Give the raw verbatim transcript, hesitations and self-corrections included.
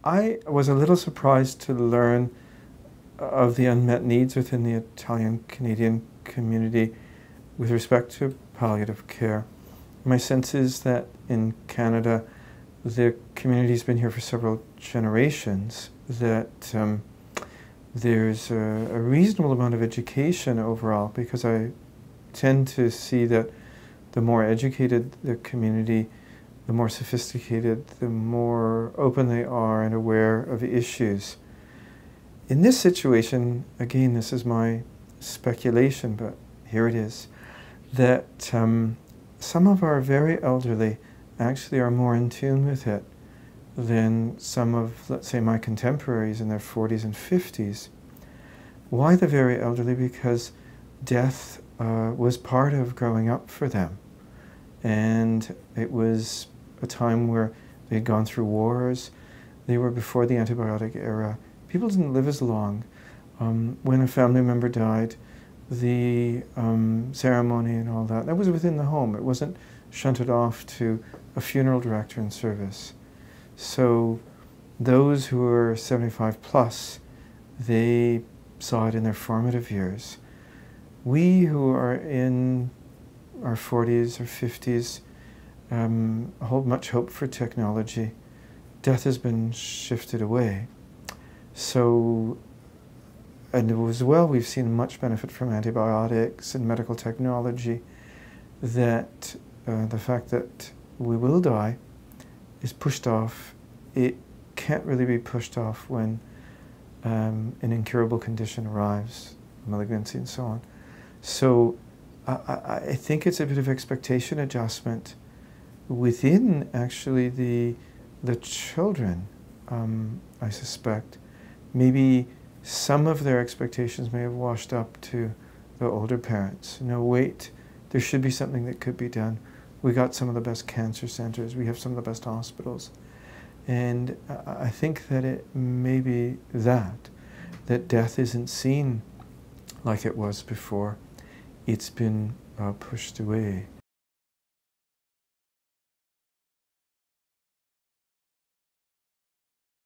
I was a little surprised to learn of the unmet needs within the Italian-Canadian community with respect to palliative care. My sense is that in Canada, the community's been here for several generations, that um, there's a, a reasonable amount of education overall, because I tend to see that the more educated the community, the more sophisticated, the more open they are and aware of issues. In this situation, again, this is my speculation, but here it is, that um, some of our very elderly actually are more in tune with it than some of, let's say, my contemporaries in their forties and fifties. Why the very elderly? Because death uh, was part of growing up for them. And it was a time where they had gone through wars. They were before the antibiotic era. People didn't live as long. Um, when a family member died, the um, ceremony and all that, that was within the home. It wasn't shunted off to a funeral director in service. So those who were seventy-five plus, they saw it in their formative years. We who are in our forties or fifties um, hold much hope for technology. Death has been shifted away. So, and as well, we've seen much benefit from antibiotics and medical technology, that uh, the fact that we will die is pushed off. It can't really be pushed off when um, an incurable condition arrives, malignancy and so on. So I, I, I think it's a bit of expectation adjustment within actually the, the children, um, I suspect. Maybe some of their expectations may have washed up to the older parents. No, wait, there should be something that could be done. We got some of the best cancer centers. We have some of the best hospitals. And I think that it may be that, that death isn't seen like it was before. It's been uh, pushed away.